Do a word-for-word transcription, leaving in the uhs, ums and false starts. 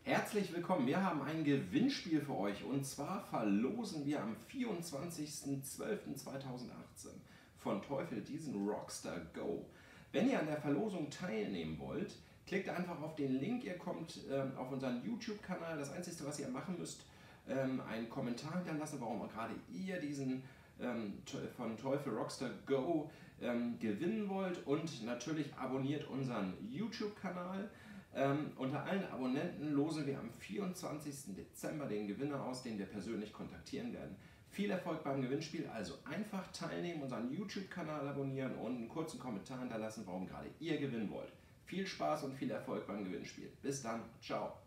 Herzlich willkommen, wir haben ein Gewinnspiel für euch und zwar verlosen wir am vierundzwanzigsten zwölften zweitausendachtzehn von Teufel diesen Rockstar Go. Wenn ihr an der Verlosung teilnehmen wollt, klickt einfach auf den Link, ihr kommt ähm, auf unseren YouTube-Kanal. Das Einzige, was ihr machen müsst, ähm, einen Kommentar hinterlassen, warum gerade ihr diesen ähm, von Teufel Rockstar Go ähm, gewinnen wollt, und natürlich abonniert unseren YouTube-Kanal. Ähm, unter allen Abonnenten losen wir am vierundzwanzigsten Dezember den Gewinner aus, den wir persönlich kontaktieren werden. Viel Erfolg beim Gewinnspiel, also einfach teilnehmen, unseren YouTube-Kanal abonnieren und einen kurzen Kommentar hinterlassen, warum gerade ihr gewinnen wollt. Viel Spaß und viel Erfolg beim Gewinnspiel. Bis dann, ciao!